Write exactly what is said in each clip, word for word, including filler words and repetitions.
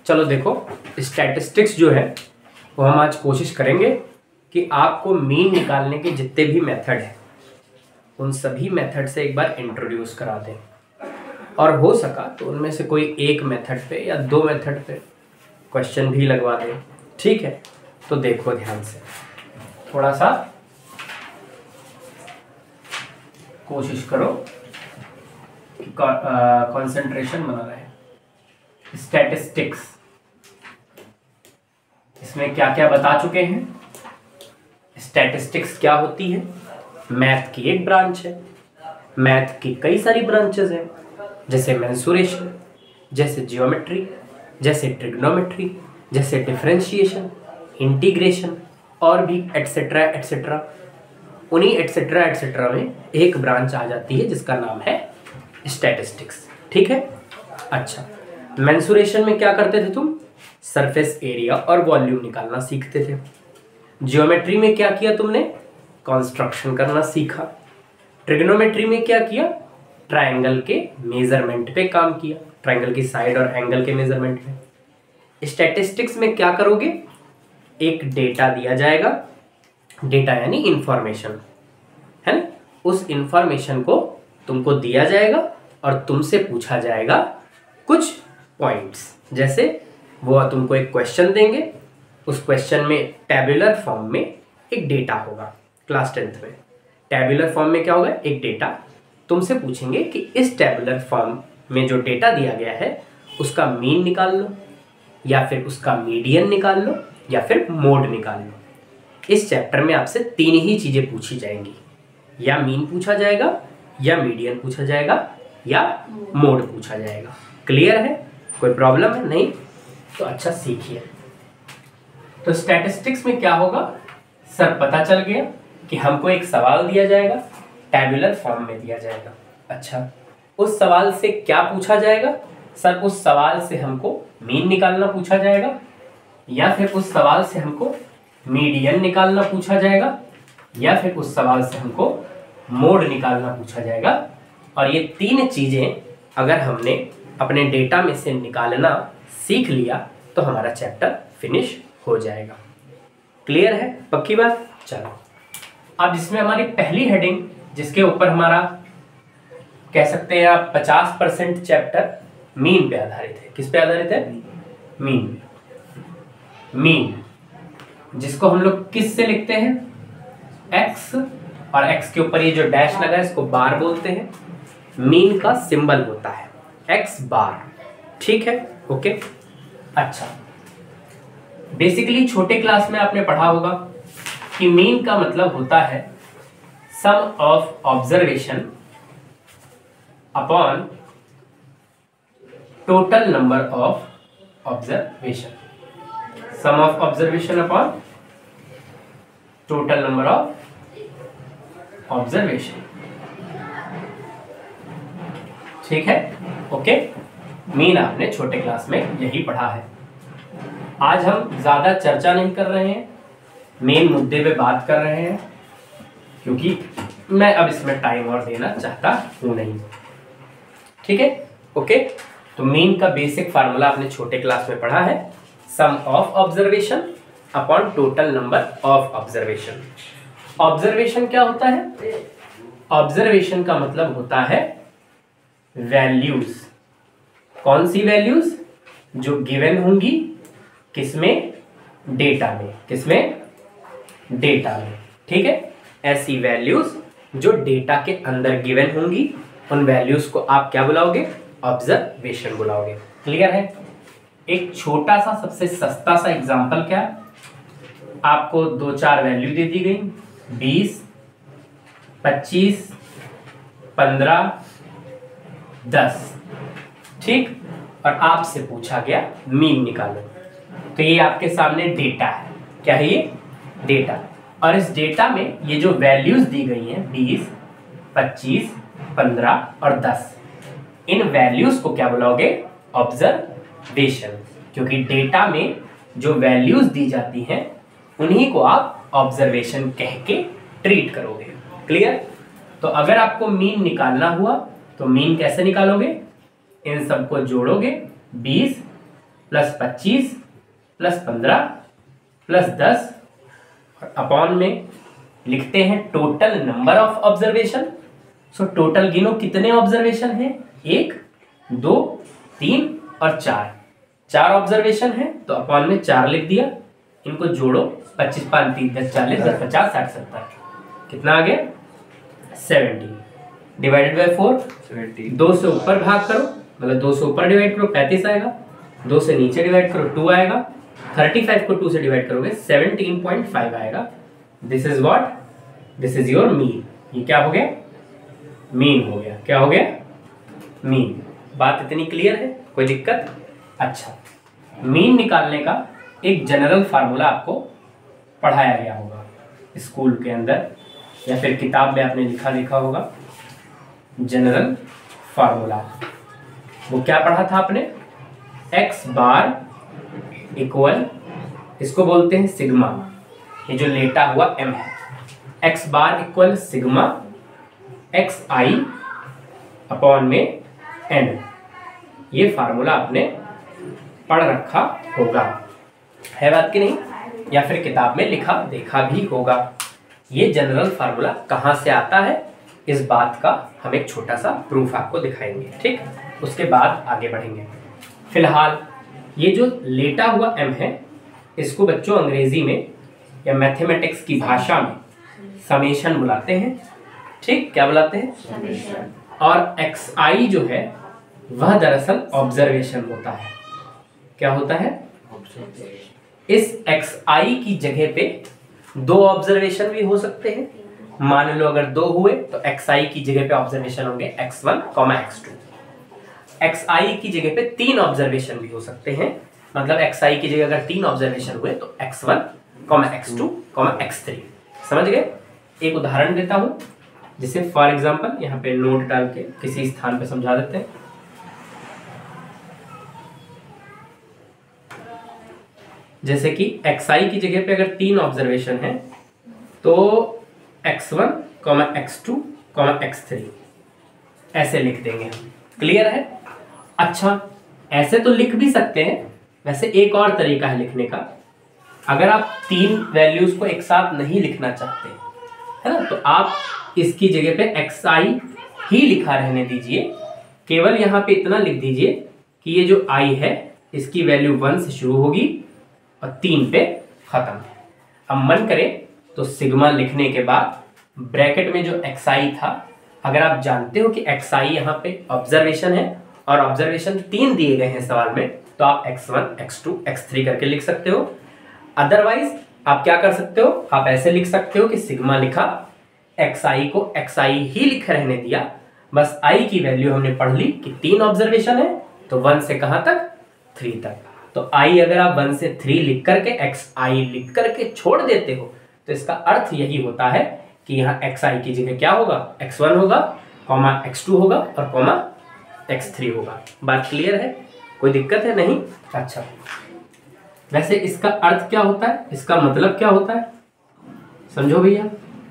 चलो देखो, स्टैटिस्टिक्स जो है वो हम आज कोशिश करेंगे कि आपको मीन निकालने के जितने भी मेथड हैं उन सभी मेथड से एक बार इंट्रोड्यूस करा दें, और हो सका तो उनमें से कोई एक मेथड पे या दो मेथड पे क्वेश्चन भी लगवा दें। ठीक है, तो देखो ध्यान से, थोड़ा सा कोशिश करो कि कंसंट्रेशन बना रहे। स्टैटिस्टिक्स, इसमें क्या क्या बता चुके हैं। स्टैटिस्टिक्स क्या होती है? मैथ की एक ब्रांच है। मैथ की कई सारी ब्रांचेस हैं, जैसे मेंसुरेशन, जैसे जियोमेट्री, जैसे ट्रिग्नोमेट्री, जैसे डिफरेंशिएशन, इंटीग्रेशन और भी एटसेट्रा एटसेट्रा। उन्हीं एटसेट्रा एटसेट्रा में एक ब्रांच आ जाती है जिसका नाम है स्टैटिस्टिक्स। ठीक है, अच्छा, मेंसुरेशन में क्या करते थे तुम? सरफेस एरिया और वॉल्यूम निकालना सीखते थे। जियोमेट्री में क्या किया तुमने? कंस्ट्रक्शन करना सीखा। ट्रिग्नोमेट्री में क्या किया? ट्रायंगल के मेजरमेंट पे काम किया, ट्रायंगल की साइड और एंगल के मेजरमेंट पे। स्टैटिस्टिक्स में क्या करोगे? एक डेटा दिया जाएगा, डेटा यानी इंफॉर्मेशन है ना, उस इंफॉर्मेशन को तुमको दिया जाएगा और तुमसे पूछा जाएगा कुछ पॉइंट्स। जैसे वो तुमको एक क्वेश्चन देंगे, उस क्वेश्चन में टैबुलर फॉर्म में एक डेटा होगा। क्लास टेंथ में टैबुलर फॉर्म में क्या होगा? एक डेटा। तुमसे पूछेंगे कि इस टैबुलर फॉर्म में जो डेटा दिया गया है उसका मीन निकाल लो, या फिर उसका मीडियन निकाल लो, या फिर मोड निकाल लो। इस चैप्टर में आपसे तीन ही चीज़ें पूछी जाएंगी, या मीन पूछा जाएगा, या मीडियन पूछा जाएगा, या मोड पूछा जाएगा। क्लियर है? कोई प्रॉब्लम है? नहीं तो अच्छा सीखिए। तो स्टैटिस्टिक्स में क्या होगा? सर पता चल गया कि हमको एक सवाल दिया जाएगा, टैबुलर फॉर्म में दिया जाएगा। अच्छा, उस सवाल से क्या पूछा जाएगा? सर उस सवाल से हमको मीन निकालना पूछा जाएगा, या फिर उस सवाल से हमको मीडियन निकालना पूछा जाएगा, या फिर उस सवाल से हमको मोड निकालना पूछा जाएगा। और ये तीन चीज़ें अगर हमने अपने डेटा में से निकालना सीख लिया तो हमारा चैप्टर फिनिश हो जाएगा। क्लियर है? पक्की बात? चलो, अब इसमें हमारी पहली हेडिंग, जिसके ऊपर हमारा कह सकते हैं आप पचास परसेंट चैप्टर मीन पे आधारित है। किस पे आधारित है? मीन। मीन जिसको हम लोग किस से लिखते हैं? एक्स, और एक्स के ऊपर ये जो डैश लगा है इसको बार बोलते हैं। मीन का सिंबल होता है एक्स बार। ठीक है, ओके। अच्छा, बेसिकली छोटे क्लास में आपने पढ़ा होगा कि मीन का मतलब होता है sum of observation upon total number of observation. Sum of observation upon total number of observation. ठीक है, ओके। मीन आपने छोटे क्लास में यही पढ़ा है। आज हम ज्यादा चर्चा नहीं कर रहे हैं, मेन मुद्दे पे बात कर रहे हैं, क्योंकि मैं अब इसमें टाइम और देना चाहता हूं नहीं। ठीक है, ओके। तो मीन का बेसिक फार्मूला आपने छोटे क्लास में पढ़ा है, sum of observation upon total number of observation. Observation क्या होता है? ऑब्जर्वेशन का मतलब होता है वैल्यूज। कौन सी वैल्यूज? जो गिवन होंगी किसमें? डेटा में। किसमें? डेटा में। ठीक है, ऐसी वैल्यूज जो डेटा के अंदर गिवन होंगी, उन वैल्यूज को आप क्या बुलाओगे? ऑब्जर्वेशन बुलाओगे। क्लियर है? एक छोटा सा सबसे सस्ता सा एग्जांपल क्या है? आपको दो चार वैल्यू दे दी गई, बीस, पच्चीस, पंद्रह, दस। ठीक, और आपसे पूछा गया मीन निकालो। तो ये आपके सामने डेटा है। क्या है ये? डेटा। और इस डेटा में ये जो वैल्यूज दी गई हैं बीस, पच्चीस, पंद्रह और दस, इन वैल्यूज को क्या बुलाओगे? ऑब्जर्वेशन। क्योंकि डेटा में जो वैल्यूज दी जाती हैं उन्हीं को आप ऑब्जर्वेशन कह के ट्रीट करोगे। क्लियर? तो अगर आपको मीन निकालना हुआ तो मीन कैसे निकालोगे? इन सबको जोड़ोगे, बीस, प्लस पच्चीस प्लस पंद्रह प्लस दस और अपॉन में लिखते हैं total number of observation. So total गिनो कितने ऑब्जर्वेशन हैं, एक, दो, तीन और चार। चार ऑब्जर्वेशन है तो अपॉन में चार लिख दिया, इनको जोड़ो, पच्चीस पाँच तीन दस चालीस दस पचास साठ सत्तर, कितना आ गया सेवेंटी, डिवाइडेड बाय फोर, दो से ऊपर भाग करो, मतलब दो से ऊपर डिवाइड करो पैंतीस आएगा, दो से नीचे डिवाइड करो टू आएगा, थर्टी फाइव को टू से डिवाइड करोगे सेवनटीन पॉइंट फाइव आएगा। This is what, this is your mean. ये क्या हो गया, मीन हो गया। क्या हो गया, मीन। बात इतनी क्लियर है, कोई दिक्कत? अच्छा, मीन निकालने का एक जनरल फार्मूला आपको पढ़ाया गया होगा स्कूल के अंदर या फिर किताब में आपने लिखा लिखा होगा, जनरल फार्मूला। वो क्या पढ़ा था आपने, एक्स बार इक्वल, इसको बोलते हैं सिग्मा, ये जो लेटा हुआ एम है, x bar equal sigma x आई अपॉन में एन। ये फार्मूला आपने पढ़ रखा होगा, है बात कि नहीं, या फिर किताब में लिखा देखा भी होगा। ये जनरल फार्मूला कहाँ से आता है, इस बात का हम एक छोटा सा प्रूफ आपको दिखाएंगे, ठीक, उसके बाद आगे बढ़ेंगे। फिलहाल ये जो लेटा हुआ एम है, इसको बच्चों अंग्रेजी में या मैथमेटिक्स की भाषा में समेशन बुलाते हैं, ठीक, क्या बुलाते हैं? और एक्स आई जो है वह दरअसल ऑब्जर्वेशन होता है। क्या होता है? इस एक्स आई की जगह पे दो ऑब्जर्वेशन भी हो सकते हैं। मान लो अगर दो हुए तो एक्स आई की जगह पे ऑब्जर्वेशन होंगे X one comma x two. X I की जगह पे तीन ऑब्जर्वेशन भी हो सकते हैं, मतलब एक्स आई की जगह अगर तीन ऑब्जर्वेशन हुए तो X one comma x two comma x three. समझ गए? एक उदाहरण देता हूं, जिसे फॉर एग्जांपल यहाँ पे नोट डाल के किसी स्थान पे समझा देते हैं। जैसे कि xi की जगह पे अगर तीन ऑब्जर्वेशन है तो X one comma x two comma x three ऐसे लिख देंगे हम। क्लियर है? अच्छा, ऐसे तो लिख भी सकते हैं, वैसे एक और तरीका है लिखने का। अगर आप तीन वैल्यूज को एक साथ नहीं लिखना चाहते, है ना, तो आप इसकी जगह पे xi ही लिखा रहने दीजिए, केवल यहाँ पे इतना लिख दीजिए कि ये जो i है इसकी वैल्यू वन से शुरू होगी और तीन पे खत्म। अब मन करे तो सिग्मा लिखने के बाद ब्रैकेट में जो xi था, अगर आप जानते हो कि xi यहाँ पे ऑब्जर्वेशन है और ऑब्जर्वेशन तीन दिए गए हैं सवाल में, तो आप X one, x two, x three करके लिख सकते हो। अदरवाइज आप क्या कर सकते हो, आप ऐसे लिख सकते हो कि सिग्मा लिखा, xi को xi ही लिख रहने दिया, बस i की वैल्यू हमने पढ़ ली कि तीन ऑब्जर्वेशन है तो वन से कहां तक, थ्री तक। तो i अगर आप वन से थ्री लिख करके xi लिख करके छोड़ देते हो तो इसका अर्थ यही होता है कि यहाँ xi की जगह क्या होगा, एक्स वन होगा, कॉमा एक्स टू होगा और कॉमा एक्स थ्री होगा। बात क्लियर है? कोई दिक्कत है? नहीं? अच्छा, वैसे इसका अर्थ क्या होता है, इसका मतलब क्या होता है, समझो भैया।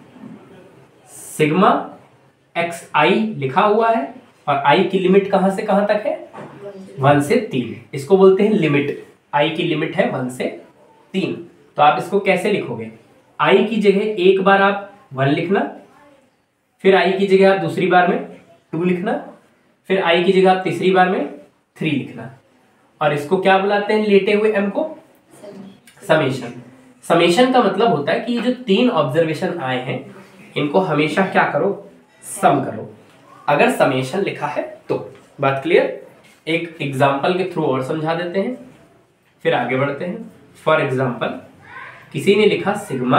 सिग्मा एक्स आई लिखा हुआ है और आई की लिमिट कहां से कहां तक है, वन से तीन। इसको बोलते हैं लिमिट, आई की लिमिट है वन से तीन। तो आप इसको कैसे लिखोगे, आई की जगह एक बार आप वन लिखना, फिर आई की जगह आप दूसरी बार में टू लिखना, फिर आई की जगह आप तीसरी बार में थ्री लिखना। और इसको क्या बुलाते हैं, लेटे हुए एम को समेशन। समेशन का मतलब होता है कि ये जो तीन ऑब्जर्वेशन आए हैं इनको हमेशा क्या करो, सम करो, अगर समेशन लिखा है तो। बात क्लियर? एक एग्जाम्पल के थ्रू और समझा देते हैं, फिर आगे बढ़ते हैं। फॉर एग्जाम्पल, किसी ने लिखा सिग्मा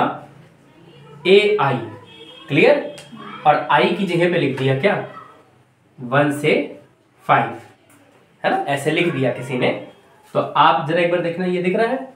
ए आई, क्लियर, और आई की जगह पे लिख दिया क्या, वन से फाइव, है ना, ऐसे लिख दिया किसी ने। तो आप जरा एक बार देखना, ये दिख रहा है,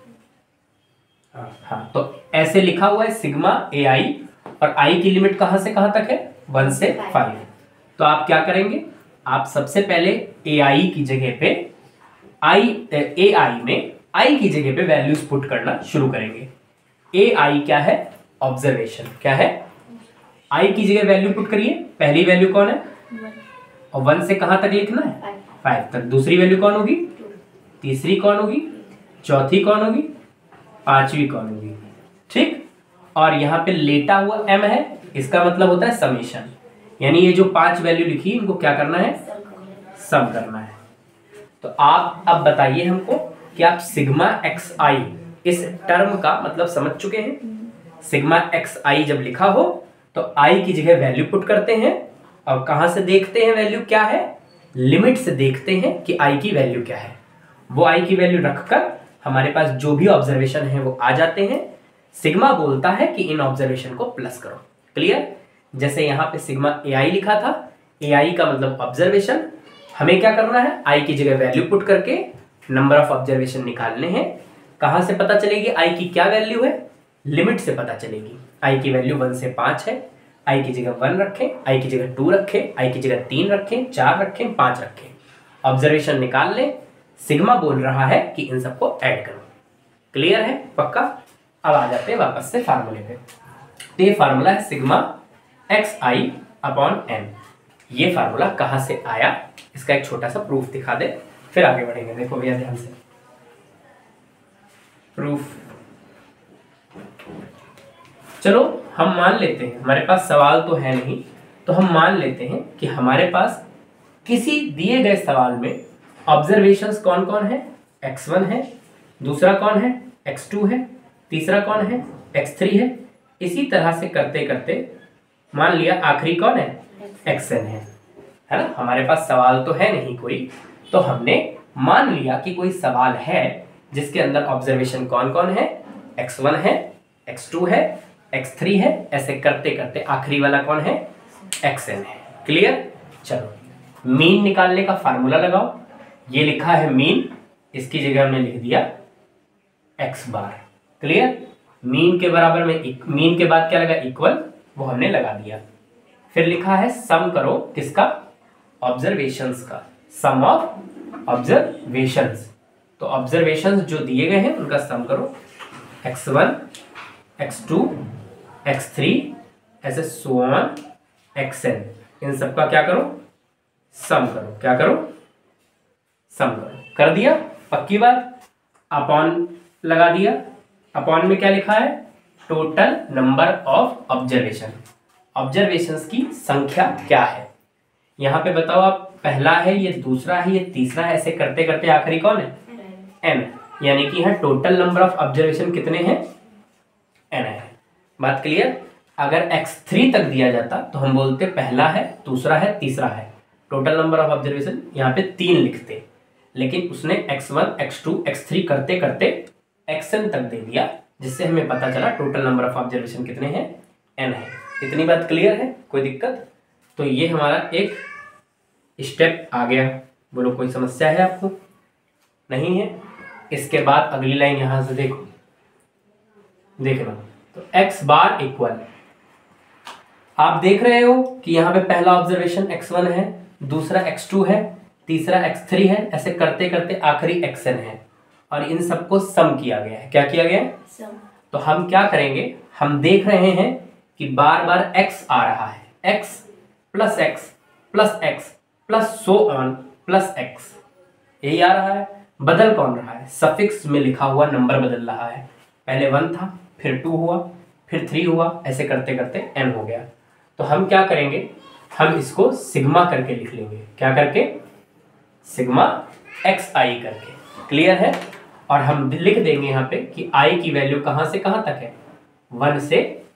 हाँ, तो ऐसे लिखा हुआ है सिग्मा ए आई और आई की लिमिट कहां से कहां तक है, वन से फाइव। तो आप क्या करेंगे, आप सबसे पहले ए आई की जगह पे आई ए आई में आई की जगह पे वैल्यूज पुट करना शुरू करेंगे। ए आई क्या है, ऑब्जर्वेशन, क्या है, आई की जगह वैल्यू पुट करिए। पहली वैल्यू कौन है, और वन से कहां तक लिखना है, फाइव तक। दूसरी वैल्यू कौन होगी, तीसरी कौन होगी, चौथी कौन होगी, पांचवी कौन होगी, ठीक। और यहाँ पे लेटा हुआ m है, इसका मतलब होता है समेशन, यानी ये जो पांच वैल्यू लिखी इनको क्या करना है, सम करना है। तो आप अब बताइए हमको कि आप सिग्मा एक्स आई इस टर्म का मतलब समझ चुके हैं। सिग्मा एक्स आई जब लिखा हो तो आई की जगह वैल्यू पुट करते हैं और कहां से देखते हैं वैल्यू क्या है, लिमिट से देखते हैं कि आई की वैल्यू क्या है। वो आई की वैल्यू रखकर हमारे पास जो भी ऑब्जर्वेशन है वो आ जाते हैं। सिग्मा बोलता है कि इन ऑब्जर्वेशन को प्लस करो। क्लियर। जैसे यहाँ पे सिग्मा ए आई लिखा था, ए आई का मतलब ऑब्जर्वेशन, हमें क्या करना है, आई की जगह वैल्यू पुट करके नंबर ऑफ ऑब्जर्वेशन निकालने हैं। कहां से पता चलेगी आई की क्या वैल्यू है, लिमिट से पता चलेगी। आई की वैल्यू वन से पांच है, आई की जगह वन रखें, आई की जगह टू रखें, आई की जगह तीन रखें, चार रखें, पांच रखें, ऑब्जर्वेशन निकाल लें। सिग्मा बोल रहा है कि इन सबको ऐड करो। क्लियर है, पक्का। अब आ जाते हैं वापस से फार्मूले पे। तो ये फार्मूला है सिग्मा एक्स आई अपॉन एन। ये फार्मूला कहां से आया, इसका एक छोटा सा प्रूफ दिखा दे, फिर आगे बढ़ेंगे। देखो भैया ध्यान से, प्रूफ। चलो हम मान लेते हैं, हमारे पास सवाल तो है नहीं, तो हम मान लेते हैं कि हमारे पास किसी दिए गए सवाल में ऑब्जर्वेशंस कौन कौन है, एक्स वन है, दूसरा कौन है, एक्स टू है, तीसरा कौन है, एक्स थ्री है। इसी तरह से करते करते मान लिया आखिरी कौन है, एक्स एन है, है ना। हमारे पास सवाल तो है नहीं कोई, तो हमने मान लिया कि कोई सवाल है जिसके अंदर ऑब्जर्वेशन कौन कौन है, एक्स वन है, एक्स टू है, एक्स थ्री है। ऐसे करते करते आखिरी वाला कौन है, एक्स एन है। क्लियर। चलो मीन निकालने का फार्मूला लगाओ। ये लिखा है मीन, इसकी जगह हमने लिख दिया एक्स बार। क्लियर। मीन के बराबर में मीन के बाद क्या लगा, इक्वल, वो हमने लगा दिया। फिर लिखा है सम करो किसका, ऑब्जर्वेशंस का, सम ऑफ ऑब्जर्वेशंस। तो ऑब्जर्वेशंस जो दिए गए हैं उनका सम करो, x one, x two, x three, ऐसे सो ऑन एक्स एन। इन सबका क्या करो, सम करो। क्या करो, सम करो। कर दिया, पक्की बात। अपॉन लगा दिया। अपॉन में क्या लिखा है, total number of observation, observations की संख्या क्या है। यहां पे बताओ आप, पहला है, ये दूसरा है, ये तीसरा है। ऐसे करते करते आखिरी कौन है, एन। यानी कि यहां टोटल नंबर ऑफ ऑब्जर्वेशन कितने हैं, एन है। बात क्लियर। अगर एक्स थ्री तक दिया जाता तो हम बोलते पहला है, दूसरा है, तीसरा है, टोटल नंबर ऑफ ऑब्जर्वेशन यहाँ पे तीन लिखते। लेकिन उसने x one, x two, x three करते करते एक्सएन तक दे दिया, जिससे हमें पता चला टोटल नंबर ऑफ ऑब्जर्वेशन कितने हैं, एन है। इतनी बात क्लियर है, कोई दिक्कत। तो ये हमारा एक स्टेप आ गया। बोलो कोई समस्या है आपको, नहीं है। इसके बाद अगली लाइन यहां से देखो, देखना। तो एक्स बार इक्वल, आप देख रहे हो कि यहाँ पे पहला ऑब्जर्वेशन एक्स वन है, दूसरा एक्स टू है, तीसरा एक्स थ्री है। ऐसे करते करते आखिरी एक्स एन है, और इन सबको सम किया गया है। क्या किया गया है, सम। तो हम क्या करेंगे, हम देख रहे हैं कि बार बार एक्स आ रहा है, x plus x plus x plus so on plus x, यही आ रहा है। बदल कौन रहा है, सफिक्स में लिखा हुआ नंबर बदल रहा है। पहले वन था, फिर टू हुआ, फिर थ्री हुआ, ऐसे करते करते एन हो गया। तो हम क्या करेंगे, हम इसको सिग्मा करके लिख लेंगे। क्या करके, सिग्मा एक्स आई करके। क्लियर है। और हम लिख देंगे यहाँ पे कि आई की वैल्यू कहां से कहां तक है, वन से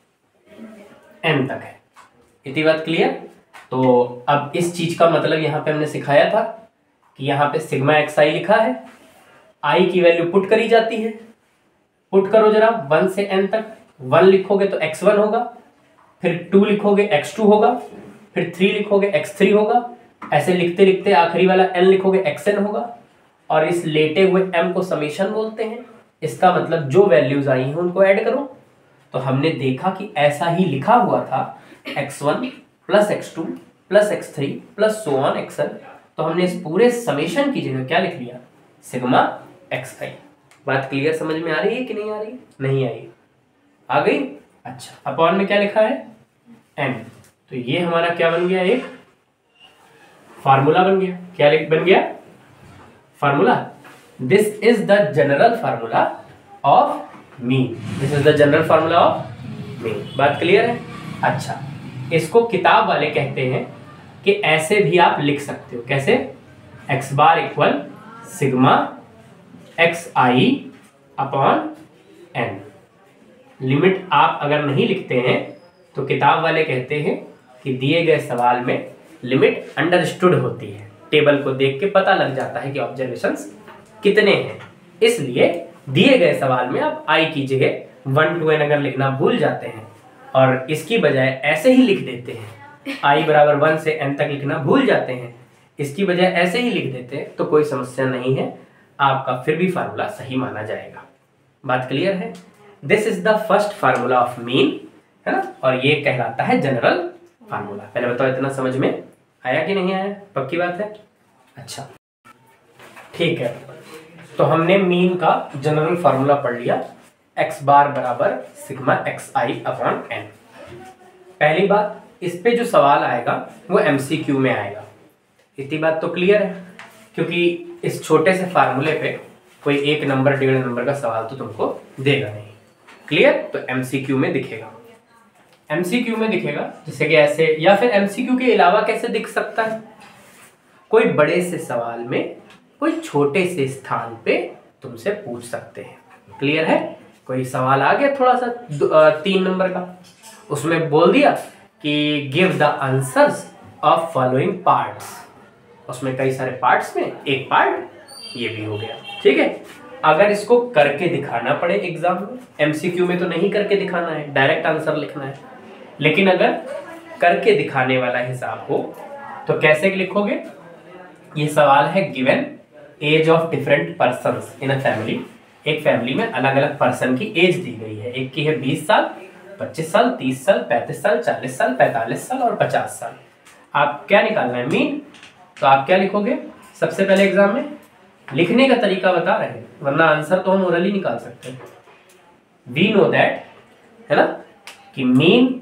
एन तक है। इतनी बात क्लियर। तो अब इस चीज का मतलब यहाँ पे हमने सिखाया था कि यहाँ पे सिग्मा एक्स आई लिखा है, आई की वैल्यू पुट करी जाती है। पुट करो जरा, वन से एन तक। वन लिखोगे तो एक्स वन होगा, फिर टू लिखोगे एक्स टू होगा, फिर थ्री लिखोगे एक्स थ्री होगा। ऐसे लिखते लिखते आखिरी वाला एन लिखोगे एक्स एन होगा। और इस लेटे हुए एम को समेशन बोलते हैं। इसका मतलब जो वैल्यूज आई हैं उनको ऐड करो। तो हमने देखा कि ऐसा ही लिखा हुआ था, x one plus x two plus x three plus so on x n. तो हमने इस पूरे समेशन की जगह क्या लिख लिया, सिग्मा एक्स आई। बात क्लियर, समझ में आ रही है कि नहीं आ रही, नहीं आई, आ गई। अच्छा, अपॉन में क्या लिखा है, एन। तो ये हमारा क्या बन गया, एक फार्मूला बन गया। क्या बन गया, formula. This is the general formula of mean, this is the general formula of mean. बात क्लियर है? अच्छा, इसको किताब वाले कहते हैं कि ऐसे भी आप लिख सकते हो। कैसे? X bar equal sigma x आई अपॉन एन। लिमिट आप अगर नहीं लिखते हैं तो किताब वाले कहते हैं कि दिए गए सवाल में लिमिट अंडरस्टूड होती है, टेबल को देख के पता लग जाता है कि ऑब्जर्वेशंस कितने हैं। इसलिए दिए गए सवाल में आप आई की जगह वन टू एन अगर लिखना भूल जाते हैं और इसकी बजाय ऐसे ही लिख देते हैं, आई बराबर वन से एन तक लिखना भूल जाते हैं, इसकी बजाय ऐसे ही लिख देते हैं, तो कोई समस्या नहीं है, आपका फिर भी फार्मूला सही माना जाएगा। बात क्लियर है? This is the first formula of mean, है ना, और ये कहलाता है जनरल फार्मूला। पहले बताओ इतना समझ में आया कि नहीं आया? पक्की बात है? अच्छा ठीक है, तो हमने मीन का जनरल फार्मूला पढ़ लिया, एक्स बार बराबर सिग्मा एक्स आई अपॉन एन। पहली बात, इस पे जो सवाल आएगा वो एमसीक्यू में आएगा। इतनी बात तो क्लियर है, क्योंकि इस छोटे से फार्मूले पे कोई एक नंबर डेढ़ नंबर का सवाल तो तुमको देगा नहीं। क्लियर? तो एमसीक्यू में दिखेगा, एमसीक्यू में दिखेगा जैसे कि ऐसे, या फिर एमसीक्यू के अलावा कैसे दिख सकता है? कोई बड़े से सवाल में कोई छोटे से स्थान पे तुमसे पूछ सकते हैं। क्लियर है? कोई सवाल आ गया थोड़ा सा तीन नंबर का, उसमें बोल दिया कि give the answers of following parts, उसमें कई सारे पार्ट्स में एक पार्ट ये भी हो गया। ठीक है, अगर इसको करके दिखाना पड़े एग्जाम में, एमसीक्यू में तो नहीं करके दिखाना है, डायरेक्ट आंसर लिखना है, लेकिन अगर करके दिखाने वाला हिसाब हो तो कैसे लिखोगे? ये सवाल है given age of different persons in a family. एक फैमिली में अलग अलग पर्सन की एज दी गई है, एक की है बीस साल, पच्चीस साल, तीस साल, पैंतीस साल, चालीस साल, पैंतालीस साल और पचास साल। आप क्या निकालना है? मीन। तो आप क्या लिखोगे सबसे पहले एग्जाम में? लिखने का तरीका बता रहे हैं, वरना आंसर तो हम ओरली निकाल सकते हैं। वी नो दैट, है ना, कि mean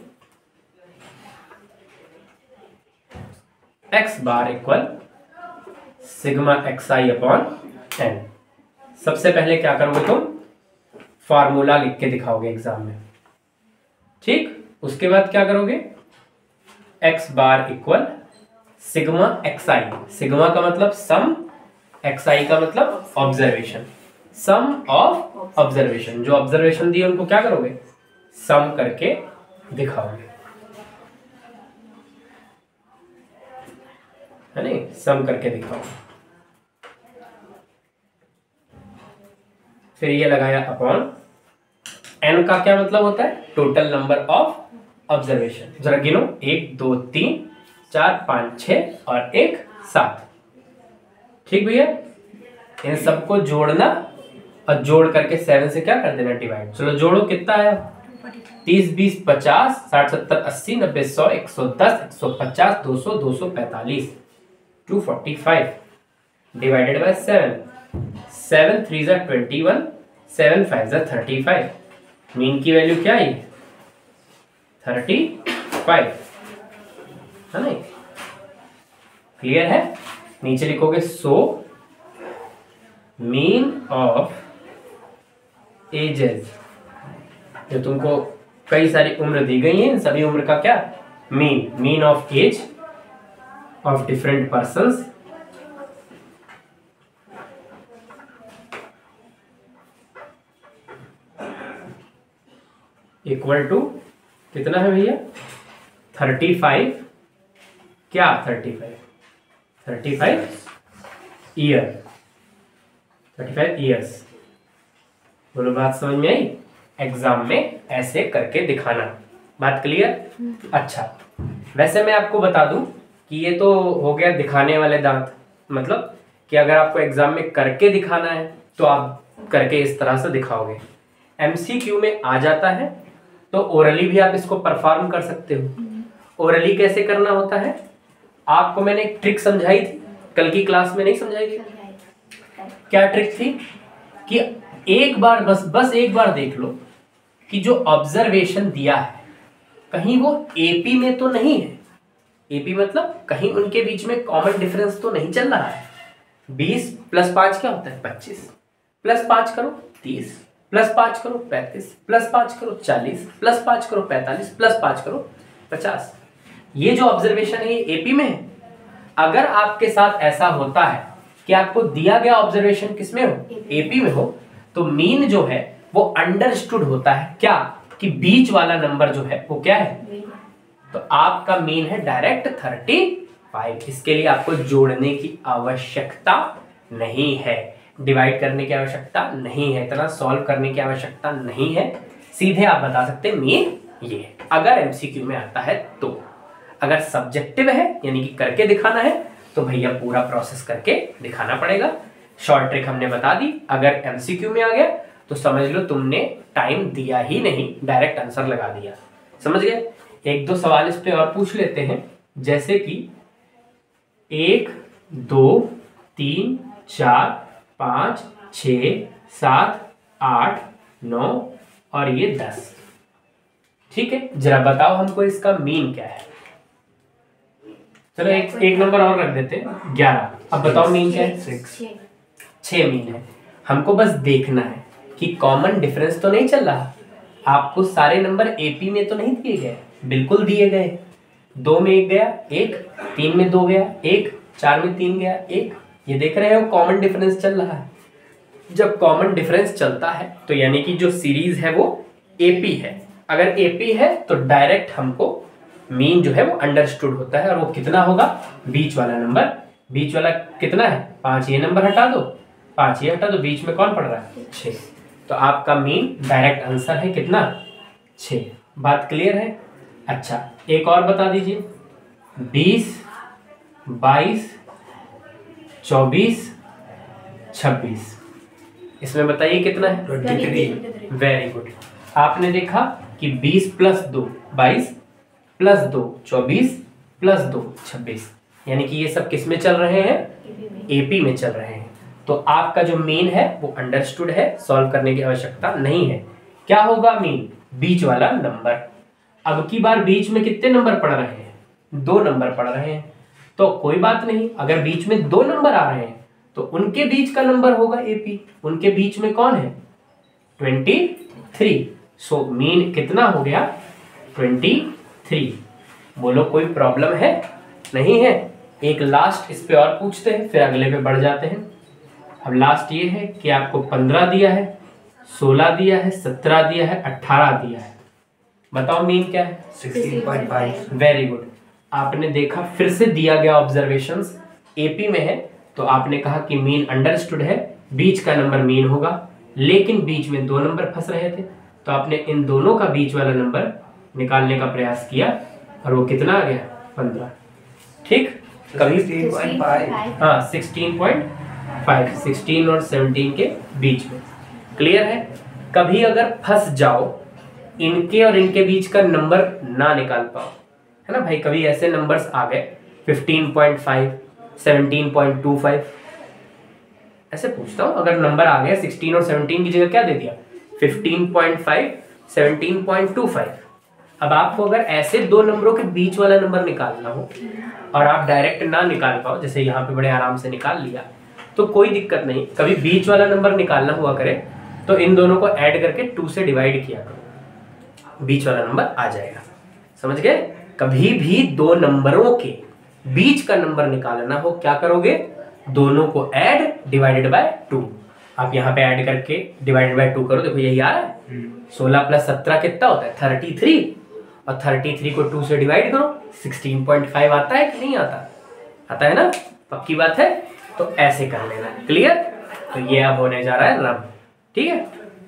x bar equal sigma x आई अपॉन एन। सबसे पहले क्या करोगे तुम? फार्मूला लिख के दिखाओगे एग्जाम में। ठीक, उसके बाद क्या करोगे? X bar equal sigma x i, sigma का मतलब सम, एक्स आई का मतलब ऑब्जर्वेशन, सम ऑफ ऑब्जर्वेशन। जो ऑब्जर्वेशन दिए उनको क्या करोगे? सम करके दिखाओगे, है नहीं, सम करके दिखाओगे। फिर ये लगाया अपॉन, एन का क्या मतलब होता है? Total number of observation. जरा गिनो, एक दो तीन चार पाँच छः और एक सात। ठीक भैया, इन सबको जोड़ना और जोड़ करके सेवन से क्या कर देना? डिवाइड। चलो जोड़ो, कितना आया? तीस, बीस, पचास, साठ, सत्तर, अस्सी, नब्बे, सौ, एक सौ दस, एक सौ पचास, दो सौ, दो सौ पैंतालीस, two forty five divided by seven. Seven three ज़ा ट्वेंटी वन, सेवन फाइव ज़ा थर्टी फाइव। मीन की वैल्यू क्या आई? थर्टी फाइव, है नहीं? क्लियर है? नीचे लिखोगे सो मीन ऑफ एजेस, जो तुमको कई सारी उम्र दी गई है, सभी उम्र का क्या? Mean. Mean of age of different persons equal to कितना है भैया? Thirty five. क्या? Thirty five, thirty five year, thirty five years. बोलो, बात समझ में आई? एग्जाम में ऐसे करके दिखाना। बात क्लियर? अच्छा, वैसे मैं आपको बता दूं कि ये तो हो गया दिखाने वाले दांत, मतलब कि अगर आपको एग्जाम में करके दिखाना है तो आप करके इस तरह से दिखाओगे। एमसीक्यू में आ जाता है तो ओरली भी आप इसको परफॉर्म कर सकते हो। ओरली कैसे करना होता है? आपको मैंने एक ट्रिक समझाई थी कल की क्लास में, नहीं समझाई थी? क्या ट्रिक थी? कि एक बार बस बस एक बार देख लो कि जो ऑब्जर्वेशन दिया है कहीं वो एपी में तो नहीं है। एपी मतलब कहीं उनके बीच में कॉमन डिफरेंस तो नहीं चल रहा है। बीस प्लस पाँच क्या होता है पच्चीस, प्लस पाँच करो तीस, प्लस पाँच करो पैंतीस, प्लस पाँच करो चालीस, प्लस पाँच करो पैंतालीस, प्लस पाँच करो पचास। ये जो ऑब्जर्वेशन है ये एपी में है। अगर आपके साथ ऐसा होता है कि आपको दिया गया ऑब्जर्वेशन किस में हो, एपी में हो, तो मीन जो है वो अंडरस्टूड होता है क्या, कि बीच वाला नंबर जो है वो क्या है, तो आपका मीन है डायरेक्ट थर्टी फाइव। इसके लिए आपको जोड़ने की आवश्यकता नहीं है, डिवाइड करने की आवश्यकता नहीं है, इतना सॉल्व करने की आवश्यकता नहीं है, सीधे आप बता सकते हैं मीन ये है। अगर एमसीक्यू में आता है तो, अगर सब्जेक्टिव है यानी कि करके दिखाना है तो भैया पूरा प्रोसेस करके दिखाना पड़ेगा। शॉर्ट ट्रिक हमने बता दी। अगर एमसीक्यू में आ गया तो समझ लो तुमने टाइम दिया ही नहीं, डायरेक्ट आंसर लगा दिया। समझ गए? एक दो सवाल इस पे और पूछ लेते हैं, जैसे कि एक दो तीन चार पाँच छ सात आठ नौ और ये दस। ठीक है, जरा बताओ हमको इसका मीन क्या है। चलो एक एक नंबर और रख देते हैं, ग्यारह। अब बताओ मीन क्या है? सिक्स। छह मीन है। हमको बस देखना है कि कॉमन डिफरेंस तो नहीं चल रहा। आपको सारे नंबर एपी में तो नहीं दिए गए, बिल्कुल दिए गए। दो में एक गया एक, तीन में दो गया एक, चार में तीन गया एक। ये देख रहे हो कॉमन डिफरेंस चल रहा है। जब कॉमन डिफरेंस चलता है तो यानी कि जो सीरीज है वो एपी है। अगर एपी है तो डायरेक्ट हमको मीन जो है वो अंडरस्टूड होता है, और वो कितना होगा, बीच वाला नंबर। बीच वाला कितना है? पांच। ये नंबर हटा दो, पांच ये हटा दो, बीच में कौन पड़ रहा है? छः। तो आपका मीन डायरेक्ट आंसर है कितना? छः। बात क्लियर है? अच्छा एक और बता दीजिए, बीस बाईस चौबीस छब्बीस, इसमें बताइए कितना है? ट्वेंटी। Very good. आपने देखा कि बीस प्लस दो बाईस, प्लस दो चौबीस, प्लस दो छब्बीस, यानी कि ये सब किस में चल रहे हैं? एपी में चल रहे हैं। तो आपका जो मीन है वो अंडरस्टूड है, सॉल्व करने की आवश्यकता नहीं है। क्या होगा मीन? बीच वाला नंबर। अब की बार बीच में कितने नंबर पड़ रहे हैं? दो नंबर पड़ रहे हैं। तो कोई बात नहीं, अगर बीच में दो नंबर आ रहे हैं तो उनके बीच का नंबर होगा एपी। उनके बीच में कौन है? Twenty three. सो मीन कितना हो गया? Twenty three. बोलो कोई प्रॉब्लम है? नहीं है। एक लास्ट इस पे और पूछते हैं, फिर अगले पे बढ़ जाते हैं। अब लास्ट ये है कि आपको पंद्रह दिया है, सोलह दिया है, सत्रह दिया है, अट्ठारह दिया है। बताओ मीन क्या है? Sixteen point five. Very good. आपने देखा फिर से दिया गया ऑब्जर्वेशंस एपी में है, तो आपने कहा कि मीन अंडरस्टूड है, बीच का नंबर मीन होगा। लेकिन बीच में दो नंबर फंस रहे थे, तो आपने इन दोनों का बीच वाला नंबर निकालने का प्रयास किया, और वो कितना आ गया? पंद्रह। ठीक, कभी हाँ सिक्सटीन पॉइंट फाइव, सिक्सटीन और सेवनटीन के बीच में। क्लियर है? कभी अगर फंस जाओ, इनके और इनके बीच का नंबर ना निकाल पाओ, है ना भाई, कभी ऐसे नंबर्स आ गए fifteen point five, seventeen point two five, ऐसे पूछता हूँ, अगर नंबर आ गया सिक्सटीन और सेवनटीन की जगह क्या दे दिया? Fifteen point five, seventeen point two five. अब आपको अगर ऐसे दो नंबरों के बीच वाला नंबर निकालना हो और आप डायरेक्ट ना निकाल पाओ, जैसे यहाँ पे बड़े आराम से निकाल लिया, तो कोई दिक्कत नहीं। कभी बीच वाला नंबर निकालना हुआ करे तो इन दोनों को ऐड करके टू से डिवाइड किया करो, बीच वाला नंबर आ जाएगा। समझ गए? कभी भी दो नंबरों के बीच का नंबर निकालना हो, क्या करोगे? दोनों को ऐड डिवाइडेड बाय टू। आप यहाँ पे ऐड करके डिवाइडेड बाय टू करो, देखो यही आ रहा है। सोलह प्लस सत्रह कितना होता है? Thirty three. और थर्टी थ्री को टू से डिवाइड करो, सिक्सटीन पॉइंट फाइव आता है कि नहीं आता? आता है ना? पक्की बात है। तो ऐसे कर लेना। क्लियर? तो ये अब होने जा रहा है रब। ठीक है,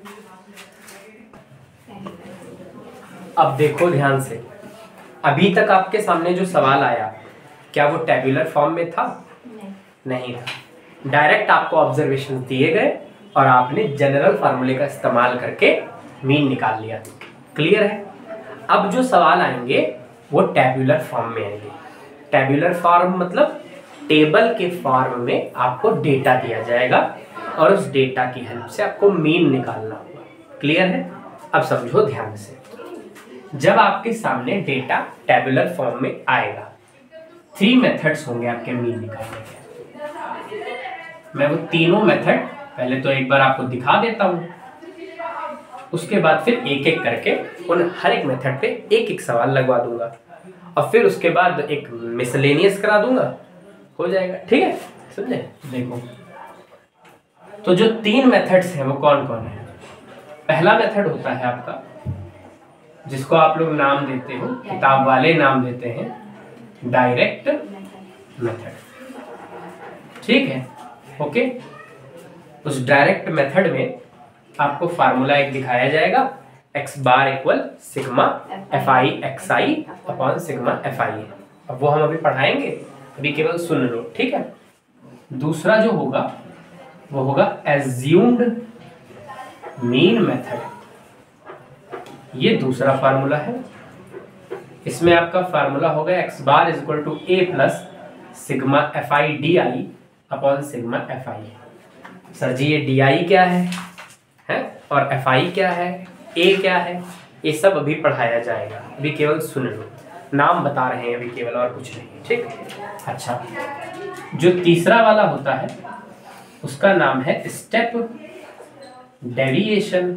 अब देखो ध्यान से, अभी तक आपके सामने जो सवाल आया, क्या वो टेबुलर फॉर्म में था? नहीं, नहीं था। डायरेक्ट आपको ऑब्जर्वेशन दिए गए और आपने जनरल फार्मूले का इस्तेमाल करके मीन निकाल लिया। क्लियर है? अब जो सवाल आएंगे वो टेबुलर फॉर्म में आएंगे। टेबुलर फॉर्म मतलब टेबल के फॉर्म में आपको डेटा दिया जाएगा और उस डेटा की हेल्प से आपको मीन निकालना होगा। क्लियर है? अब समझो ध्यान से, जब आपके सामने डेटा टेबुलर फॉर्म में आएगा, थ्री मेथड्स होंगे आपके मीन निकालने के। मैं वो तीनों मेथड पहले तो एक बार आपको दिखा देता हूँ, उसके बाद फिर एक एक करके उन हर एक मेथड पे एक एक सवाल लगवा दूंगा और फिर उसके बाद एक मिसलेनियस करा दूंगा, हो जाएगा। ठीक है, समझे? देखो, तो जो तीन मेथड्स हैं वो कौन कौन है? पहला मेथड होता है आपका, जिसको आप लोग नाम देते हो, किताब वाले नाम देते हैं, डायरेक्ट मेथड। ठीक है, ओके। उस डायरेक्ट मेथड में आपको फार्मूला एक दिखाया जाएगा, x bar equal sigma f i x I upon sigma f i. अब वो हम अभी पढ़ाएंगे, अभी केवल सुन लो। ठीक है। दूसरा जो होगा वो होगा एज्यूम्ड मीन मेथड। ये दूसरा फार्मूला है। इसमें आपका फार्मूला होगा x bar is equal to a plus sigma f i d i upon sigma f i. Sir जी ये डी आई क्या है, है? और एफ आई क्या है, ए क्या है, ये सब अभी पढ़ाया जाएगा, अभी केवल सुन लो, नाम बता रहे हैं अभी केवल, और कुछ नहीं। ठीक। अच्छा, जो तीसरा वाला होता है उसका नाम है step deviation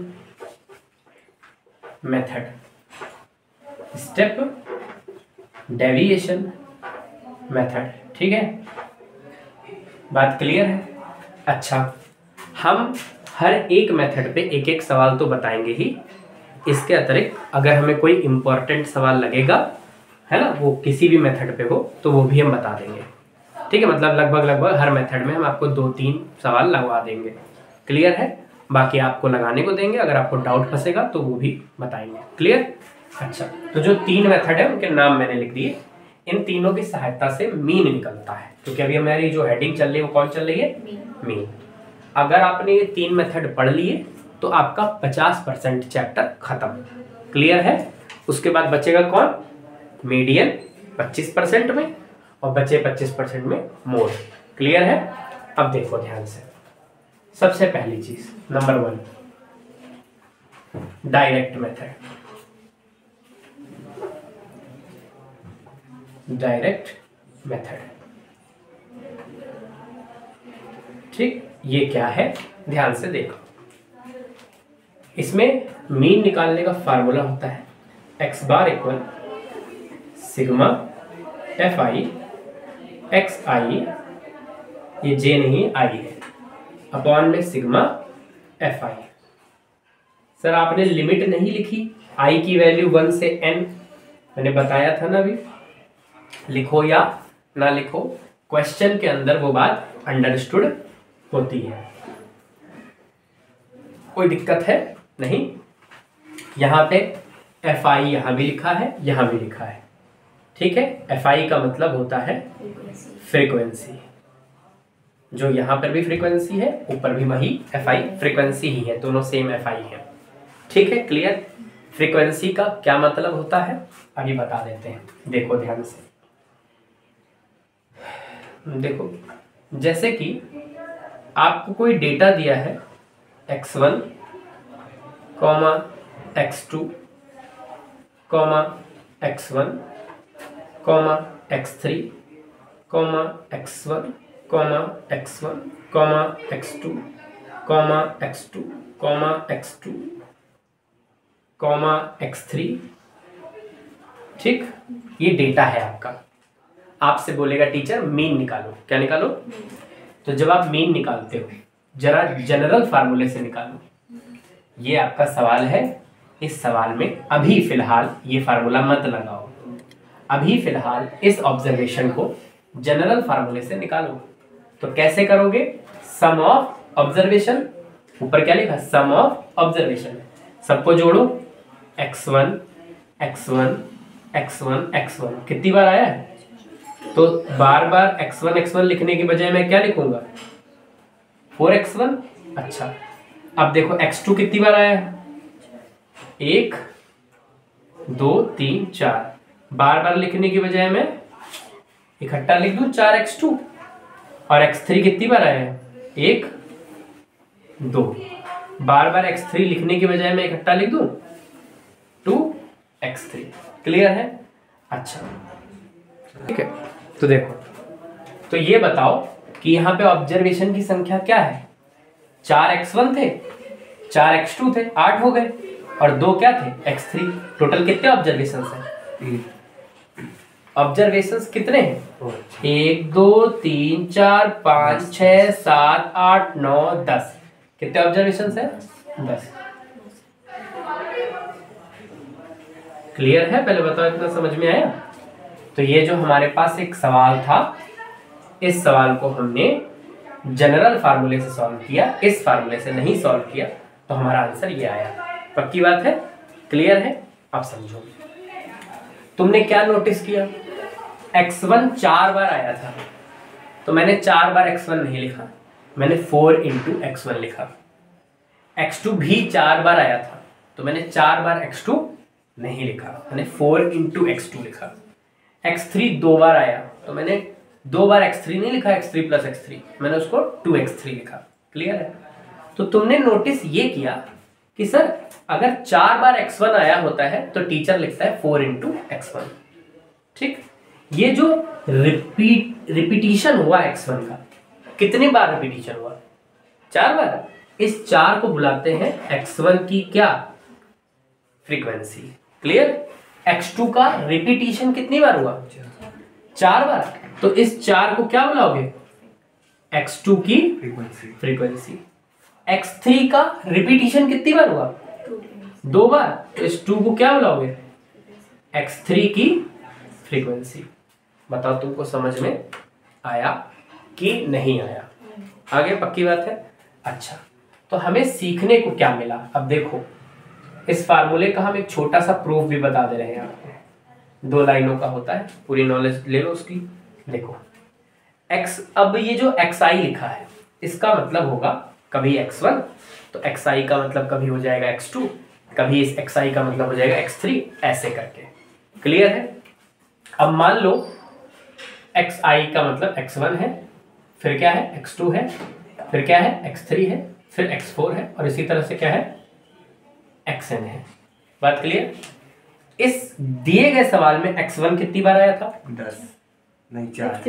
method. Step deviation method. ठीक है, बात क्लियर है? अच्छा, हम हर एक मेथड पे एक एक सवाल तो बताएंगे ही, इसके अतिरिक्त अगर हमें कोई इम्पोर्टेंट सवाल लगेगा, है ना, वो किसी भी मेथड पे हो तो वो भी हम बता देंगे। ठीक है, मतलब लगभग लगभग हर मेथड में हम आपको दो तीन सवाल लगवा देंगे। क्लियर है? बाकी आपको लगाने को देंगे, अगर आपको डाउट फंसेगा तो वो भी बताएंगे। क्लियर? अच्छा, तो जो तीन मेथड है उनके नाम मैंने लिख दिए। इन तीनों की सहायता से मीन निकलता है, क्योंकि अभी हमारी जो हेडिंग चल रही है वो कौन चल रही है? मीन। अगर आपने ये तीन मेथड पढ़ लिए तो आपका पचास परसेंट चैप्टर खत्म। क्लियर है? उसके बाद बचेगा कौन? मीडियन पच्चीस परसेंट में और बचे पच्चीस परसेंट में मोड। क्लियर है? अब देखो ध्यान से, सबसे पहली चीज number one, direct method. Direct method, ठीक, ये क्या है ध्यान से देखो। इसमें मीन निकालने का फार्मूला होता है x bar equal sigma f i x i, ये जे नहीं आई है, अपॉन में सिग्मा एफ आई। सर आपने लिमिट नहीं लिखी, आई की वैल्यू वन से एन, मैंने बताया था ना अभी, लिखो या ना लिखो, क्वेश्चन के अंदर वो बात अंडरस्टूड होती है, कोई दिक्कत है नहीं। यहाँ पे एफ आई यहाँ भी लिखा है, यहाँ भी लिखा है। ठीक है, एफ आई का मतलब होता है फ्रीक्वेंसी, जो यहाँ पर भी फ्रीक्वेंसी है, ऊपर भी वही एफ आई फ्रीक्वेंसी ही है, दोनों सेम एफ आई है। ठीक है, क्लियर? फ्रीक्वेंसी का क्या मतलब होता है अभी बता देते हैं, देखो ध्यान से। देखो, जैसे कि आपको कोई डेटा दिया है x one comma x two comma x one comma x three comma x one comma x one comma x two comma x two comma x two comma x three. ठीक, ये डेटा है आपका। आपसे बोलेगा teacher mean निकालो, क्या निकालो? तो जब आप मीन निकालते हो जरा जनरल फार्मूले से निकालो। ये आपका सवाल है, इस सवाल में अभी फिलहाल ये फार्मूला मत लगाओ, अभी फिलहाल इस ऑब्जर्वेशन को जनरल फार्मूले से निकालो। तो कैसे करोगे? सम ऑफ ऑब्जर्वेशन, ऊपर क्या लिखा? Sum of observation. सबको जोड़ो, x one x one x one x one, कितनी बार आया है? तो बार बार एक्स वन एक्स वन लिखने की बजाय मैं क्या लिखूंगा? Four x one. अच्छा, अब देखो एक्स टू कितनी बार आया है? एक दो तीन चार, बार बार लिखने की बजाय मैं इकट्ठा लिख दूं चार एक्स टू। और एक्स थ्री कितनी बार आया है? एक दो, बार बार एक्स थ्री लिखने की बजाय मैं इकट्ठा लिख दूं टू एक्स थ्री। क्लियर है? अच्छा, ठीक है। तो देखो, तो ये बताओ कि यहाँ पे ऑब्जर्वेशन की संख्या क्या है, चार एक्स वन थे, चार एक्स टू थे, आठ हो गए, और दो क्या थे, एक्स थ्री। टोटल कितने ऑब्जर्वेशन हैं? ऑब्जर्वेशंस कितने हैं? एक दो तीन चार पाँच छः सात आठ नौ दस। कितने ऑब्जर्वेशंस हैं? दस। क्लियर है? पहले बताओ, इतना समझ में आया? तो ये जो हमारे पास एक सवाल था, इस सवाल को हमने जनरल फार्मूले से सॉल्व किया, इस फार्मूले से नहीं सॉल्व किया, तो हमारा आंसर ये आया। पक्की बात है? क्लियर है? अब समझो, तुमने क्या नोटिस किया, एक्स वन चार बार आया था, तो मैंने चार बार एक्स वन नहीं लिखा, मैंने फोर इंटू एक्स वन लिखा। एक्स टू भी चार बार आया था, तो मैंने चार बार एक्स टू नहीं लिखा, मैंने फोर इंटू एक्स टू लिखा। एक्स थ्री दो बार आया, तो मैंने दो बार एक्स थ्री नहीं लिखा, x three plus x three, मैंने उसको टू एक्स थ्री लिखा। क्लियर है? तो तुमने नोटिस ये किया कि सर अगर चार बार एक्स वन आया होता है तो टीचर लिखता है फोर इंटू एक्स वन। ठीक, ये जो रिपीट रिपीटिशन हुआ एक्स वन का, कितनी बार रिपीटिशन हुआ? चार बार। इस चार को बुलाते हैं एक्स वन की क्या? फ्रीक्वेंसी। क्लियर? एक्स टू का रिपीटिशन कितनी बार हुआ? चार बार। तो इस चार को क्या बुलाओगे? एक्स टू की फ्रीक्वेंसी। फ्रीक्वेंसी। एक्स थ्री का रिपीटिशन कितनी बार हुआ? दो बार। तो इस टू को क्या बुलाओगे? एक्स थ्री की फ्रीक्वेंसी। बताओ तुमको समझ में आया कि नहीं आया? आगे पक्की बात है? अच्छा, तो हमें सीखने को क्या मिला? अब देखो, इस फार्मूले का हम एक छोटा सा प्रूफ भी बता दे रहे हैं आपको। दो लाइनों का होता है, पूरी नॉलेज ले लो उसकी। देखो x, अब ये जो xi लिखा है इसका मतलब होगा कभी एक्स वन, तो xi का मतलब कभी हो जाएगा एक्स टू, कभी इस xi का मतलब हो जाएगा एक्स थ्री, ऐसे करके। क्लियर है? अब मान लो xi का मतलब एक्स वन है, फिर क्या है, एक्स टू है, फिर क्या है, एक्स थ्री है, फिर एक्स फोर है, और इसी तरह से क्या है, xn है। बात क्लियर? इस दिए गए सवाल में एक्स वन कितनी बार आया था? दस नहीं चार।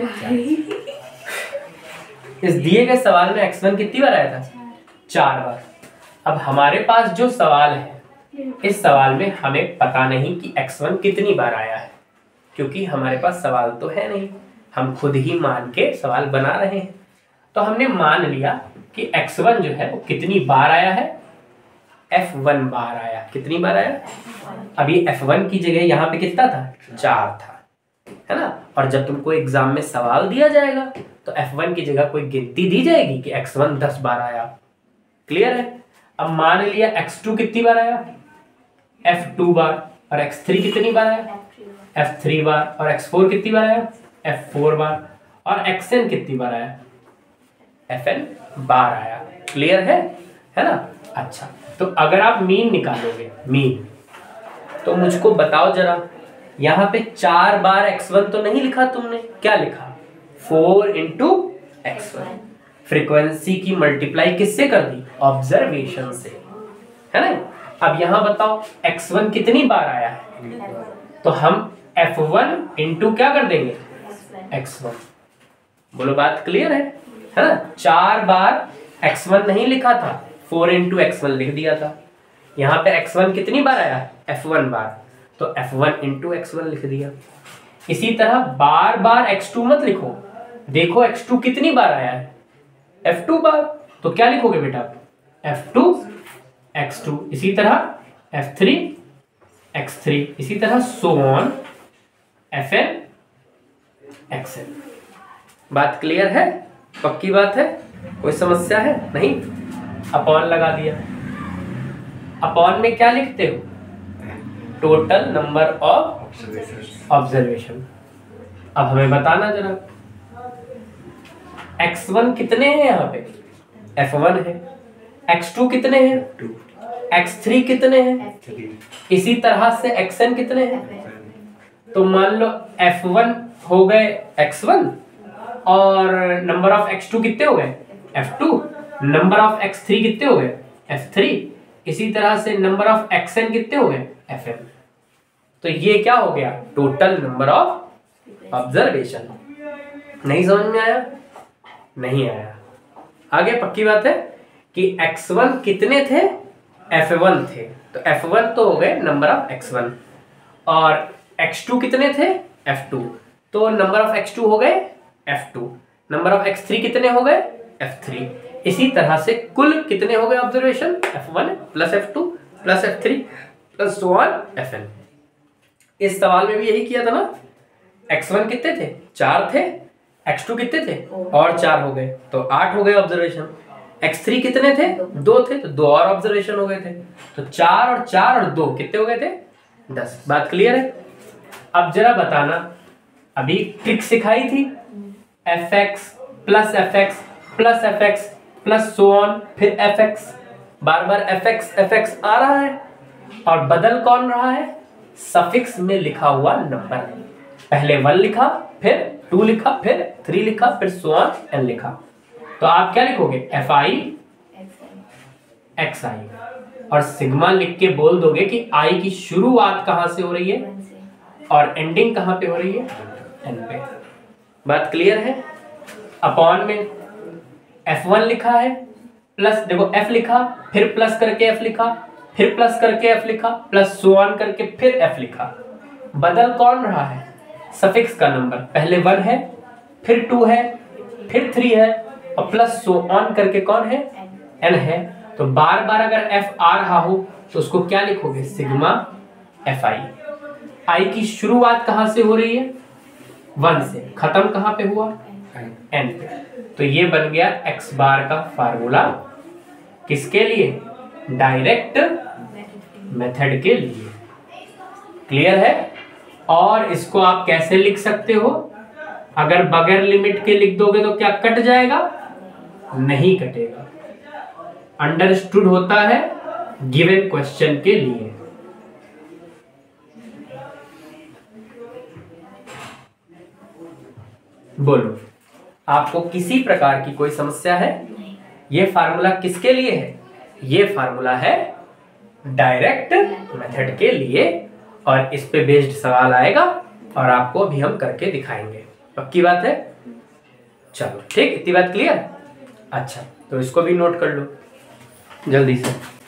इस दिए गए सवाल में एक्स वन कितनी बार आया था? चार बार। अब हमारे पास जो सवाल है, इस सवाल में हमें पता नहीं कि एक्स वन कितनी बार आया है, क्योंकि हमारे पास सवाल तो है नहीं, हम खुद ही मान के सवाल बना रहे हैं। तो हमने मान लिया कि एक्स वन जो है वो कितनी बार आया है, एफ वन बार आया। कितनी बार आया? अभी एफ वन की जगह यहाँ पे कितना था? चार था, है ना? और जब तुमको एग्जाम में सवाल दिया जाएगा तो एफ वन की जगह कोई गिनती दी जाएगी कि एक्स वन दस बार आया। क्लियर है? अब मान लिया एक्स टू कितनी बार आया? एफ टू बार। और एक्स थ्री कितनी बार आया? एफ थ्री बार। और एक्स फोर कितनी बार आया? एफ फोर बार। और एक्स एन कितनी बार आया? एफ एन बार आया। क्लियर है? है ना? अच्छा, तो अगर आप मीन निकालोगे, मीन, तो मुझको बताओ जरा, यहाँ पे चार बार एक्स वन तो नहीं लिखा तुमने, क्या लिखा? Four into x one. Frequency की मल्टीप्लाई किससे कर दी? ऑब्जर्वेशन से, है ना? अब यहाँ बताओ एक्स वन कितनी बार आया है, तो हम एफ वन इंटू क्या कर देंगे? X one. बोलो बात क्लियर है? है ना? चार बार एक्स वन नहीं लिखा था, फोर इंटू एक्स वन लिख दिया था। यहाँ पे एक्स वन कितनी बार आया? एफ वन बार, तो f one into x one लिख दिया। इसी तरह बार बार एक्स टू मत लिखो, देखो एक्स टू कितनी बार आया है? एफ टू बार, तो क्या लिखोगे बेटा? F two x two. इसी तरह एफ थ्री एक्स थ्री, इसी तरह so on f n x n. बात क्लियर है? पक्की बात है? कोई समस्या है? नहीं? अपॉन लगा दिया। अपॉन में क्या लिखते हो? Total number of observation. अब हमें बताना जरा, एक्स वन कितने हैं यहाँ पे? एफ वन है। एक्स टू कितने हैं? टू। एक्स थ्री कितने हैं? थ्री। इसी तरह से एक्स एन कितने हैं? तो मान लो एफ वन हो गए एक्स वन, और नंबर ऑफ एक्स टू कितने हो गए? F two. Number of x three कितने हो गए? F three. इसी तरह से नंबर ऑफ एक्स एन कितने हो गए? F n. तो ये क्या हो गया? Total number of observation. नहीं समझ में आया? नहीं आया। आगे पक्की बात है कि एक्स वन कितने थे, एफ वन थे, तो एफ वन तो हो गए नंबर ऑफ एक्स वन, और एक्स टू कितने थे, एफ टू, तो नंबर ऑफ एक्स टू हो गए f two, number of x three कितने हो गए, एफ थ्री। इसी तरह से कुल कितने हो गए observation, f one plus f two plus f three plus so on f n. इस सवाल में भी यही किया था ना, एक्स वन कितने थे, चार थे, एक्स टू कितने थे, और चार हो गए तो आठ हो गए ऑब्जर्वेशन, एक्स थ्री कितने थे, दो थे, तो दो और ऑब्जर्वेशन हो गए थे, तो चार और चार और दो कितने हो गए थे, दस। बात क्लियर है। अब जरा बताना, अभी ट्रिक सिखाई थी, f x plus f x plus f x plus so on, फिर एफ एक्स, बार बार एफ एक्स एफ एक्स आ रहा है, और बदल कौन रहा है, सफिक्स में लिखा हुआ नंबर। पहले वन लिखा, फिर टू लिखा, फिर थ्री लिखा, फिर सो ऑन एन लिखा, तो आप क्या लिखोगे, एफ आई एक्स आई, और सिग्मा लिख के बोल दोगे कि आई की शुरुआत कहां से हो रही है और एंडिंग कहां पे हो रही है, एन पे। बात क्लियर है। अपॉन में एफ वन लिखा है, प्लस देखो एफ लिखा, फिर प्लस करके एफ लिखा, फिर प्लस करके एफ लिखा, प्लस सो ऑन करके फिर एफ लिखा। बदल कौन रहा है, सफिक्स का नंबर, पहले वन है, फिर टू है, फिर थ्री है, और प्लस सो ऑन करके कौन है, एन है। तो बार बार अगर एफ आ रहा हो तो उसको क्या लिखोगे, सिग्मा एफ आई। आई की शुरुआत कहां से हो रही है, वन से, खत्म कहां पे हुआ, एन पे। तो ये बन गया एक्स बार का फार्मूला, किसके लिए, डायरेक्ट मेथड के लिए। क्लियर है। और इसको आप कैसे लिख सकते हो, अगर बगैर लिमिट के लिख दोगे तो क्या कट जाएगा, नहीं कटेगा। अंडरस्टूड होता है गिवन क्वेश्चन के लिए। बोलो, आपको किसी प्रकार की कोई समस्या है? ये फार्मूला किसके लिए है, ये फार्मूला है डायरेक्ट मेथड के लिए, और इस पे बेस्ड सवाल आएगा और आपको अभी हम करके दिखाएंगे। पक्की बात है। चलो ठीक, इतनी बात क्लियर। अच्छा, तो इसको भी नोट कर लो जल्दी से।